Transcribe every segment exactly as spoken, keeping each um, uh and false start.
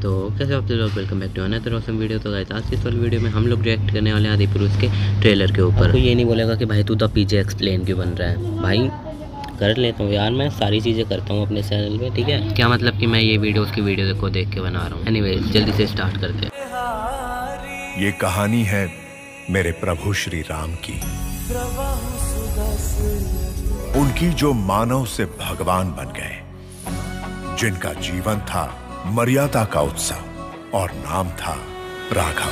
तो कैसे आप लोग, welcome back to another awesome video. तो गाइस आज की इस वाली वीडियो में हम लोग रिएक्ट करने वाले हैं आदिपुरुष के ट्रेलर के ऊपर। तो ये नहीं बोलेगा कि भाई तू द पीजे एक्सप्लेन क्यों बन रहा है, भाई कर लेता हूँ यार, मैं सारी चीज़ें करता हूँ अपने चैनल पे, ठीक है। क्या मतलब कि मैं ये वीडियो उसकी वीडियो को देख के बना रहा हूँ। एनीवे जल्दी से स्टार्ट करते हैं। ये कहानी है मेरे प्रभु श्री राम की, उनकी जो मानव से भगवान बन गए, जिनका जीवन था मर्यादा का उत्सव और नाम था राघव,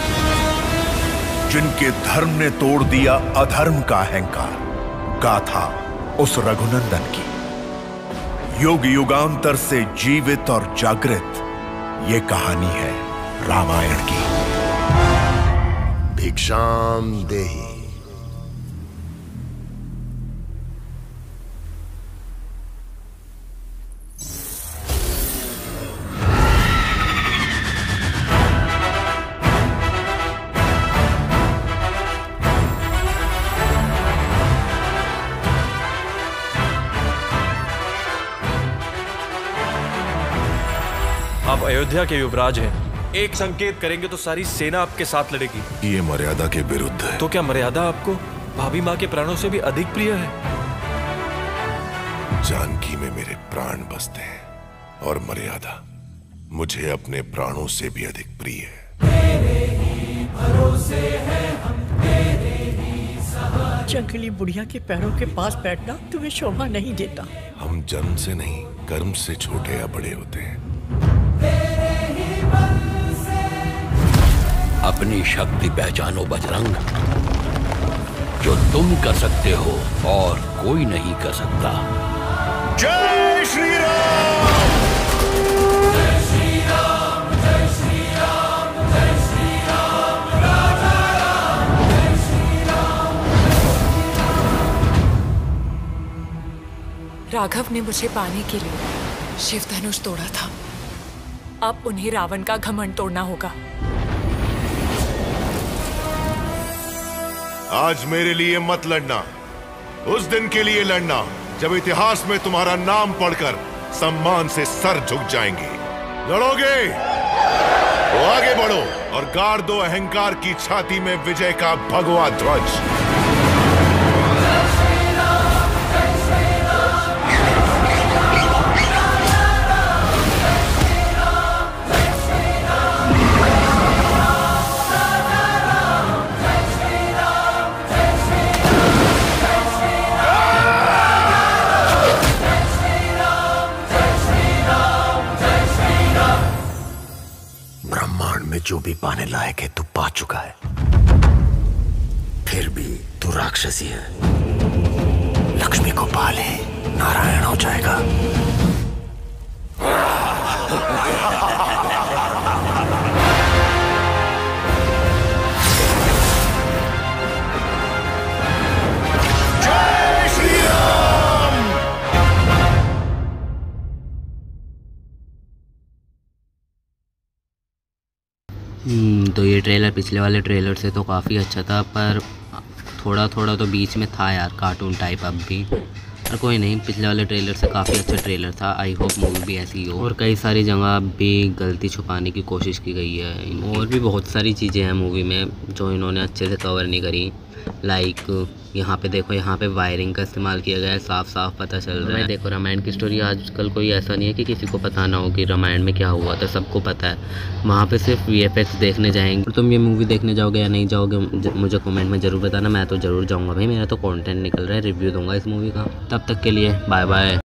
जिनके धर्म ने तोड़ दिया अधर्म का अहंकार। गाथा उस रघुनंदन की, युग युगांतर से जीवित और जागृत ये कहानी है रामायण की। भिक्षाम देहि। आप अयोध्या के युवराज हैं। एक संकेत करेंगे तो सारी सेना आपके साथ लड़ेगी। ये मर्यादा के विरुद्ध है। तो क्या मर्यादा आपको भाभी माँ के प्राणों से भी अधिक प्रिय है? जानकी में मेरे प्राण बसते हैं और मर्यादा मुझे अपने प्राणों से भी अधिक प्रिय है। तेरे ही भरोसे है हम, तेरे ही सहारे। जंगली बुढ़िया के पैरों के पास बैठना तुम्हें शोभा नहीं देता। हम जन्म से नहीं, कर्म से छोटे या बड़े होते हैं। अपनी शक्ति पहचानो बजरंग, जो तुम कर सकते हो और कोई नहीं कर सकता। जय श्री राम। जय श्री राम, जय श्री राम, जय श्री राम, राजा राम, जय श्री राम। राघव ने मुझे पाने के लिए शिव धनुष तोड़ा था, अब उन्हें रावण का घमंड तोड़ना होगा। आज मेरे लिए मत लड़ना, उस दिन के लिए लड़ना जब इतिहास में तुम्हारा नाम पढ़कर सम्मान से सर झुक जाएंगे। लड़ोगे तो आगे बढ़ो और गाड़ दो अहंकार की छाती में विजय का भगवा ध्वज। ब्रह्मांड में जो भी पाने लायक है तू पा चुका है, फिर भी तू राक्षसी है। लक्ष्मी को पाले, नारायण हो जाएगा। जय श्री राम। तो ये ट्रेलर पिछले वाले ट्रेलर से तो काफ़ी अच्छा था, पर थोड़ा थोड़ा तो बीच में था यार कार्टून टाइप अब भी। और कोई नहीं, पिछले वाले ट्रेलर से काफ़ी अच्छा ट्रेलर था। आई होप मूवी भी ऐसी हो। और कई सारी जगह भी गलती छुपाने की कोशिश की गई है। और भी बहुत सारी चीज़ें हैं मूवी में जो इन्होंने अच्छे से कवर नहीं करी। लाइक यहाँ पे देखो, यहाँ पे वायरिंग का इस्तेमाल किया गया है, साफ साफ पता चल रहा है। देखो रामायण की स्टोरी आजकल कोई ऐसा नहीं है कि किसी को पता ना हो कि रामायण में क्या हुआ था, सबको पता है। वहाँ पे सिर्फ वी एफ एक्स देखने जाएंगे। तुम ये मूवी देखने जाओगे या नहीं जाओगे मुझे कमेंट में ज़रूर बताना। मैं तो ज़रूर जाऊँगा भाई, मेरा तो कंटेंट निकल रहा है, रिव्यू दूंगा इस मूवी का। तब तक के लिए बाय बाय।